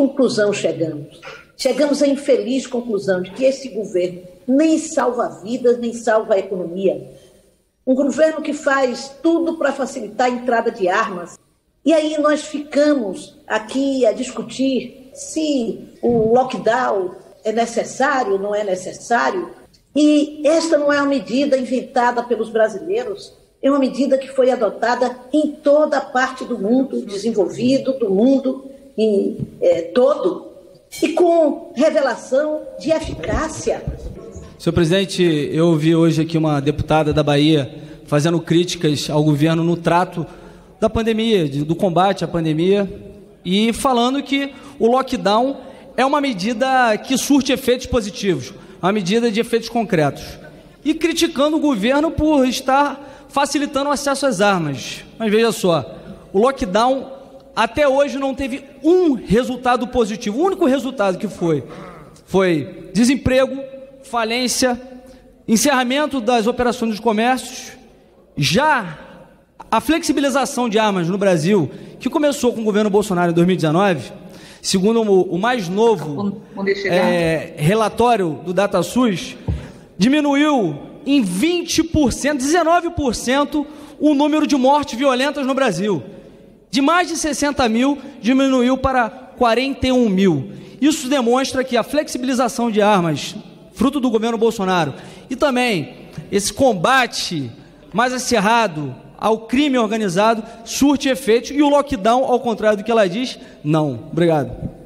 conclusão chegamos? Chegamos à infeliz conclusão de que esse governo nem salva vidas, nem salva a economia. Um governo que faz tudo para facilitar a entrada de armas. E aí nós ficamos aqui a discutir se o lockdown é necessário, não é necessário. E esta não é uma medida inventada pelos brasileiros, é uma medida que foi adotada em toda a parte do mundo desenvolvido, do mundo todo, e com revelação de eficácia. Senhor presidente, eu ouvi hoje aqui uma deputada da Bahia fazendo críticas ao governo no trato da pandemia, do combate à pandemia, e falando que o lockdown é uma medida que surte efeitos positivos, uma medida de efeitos concretos, e criticando o governo por estar facilitando o acesso às armas. Mas veja só, o lockdown até hoje não teve um resultado positivo. O único resultado que foi desemprego, falência, encerramento das operações dos comércios. Já a flexibilização de armas no Brasil, que começou com o governo Bolsonaro em 2019, segundo o mais novo relatório do DataSUS, diminuiu em 20%, 19% o número de mortes violentas no Brasil. De mais de 60 mil, diminuiu para 41 mil. Isso demonstra que a flexibilização de armas, fruto do governo Bolsonaro, e também esse combate mais acirrado ao crime organizado, surte efeito, e o lockdown, ao contrário do que ela diz, não. Obrigado.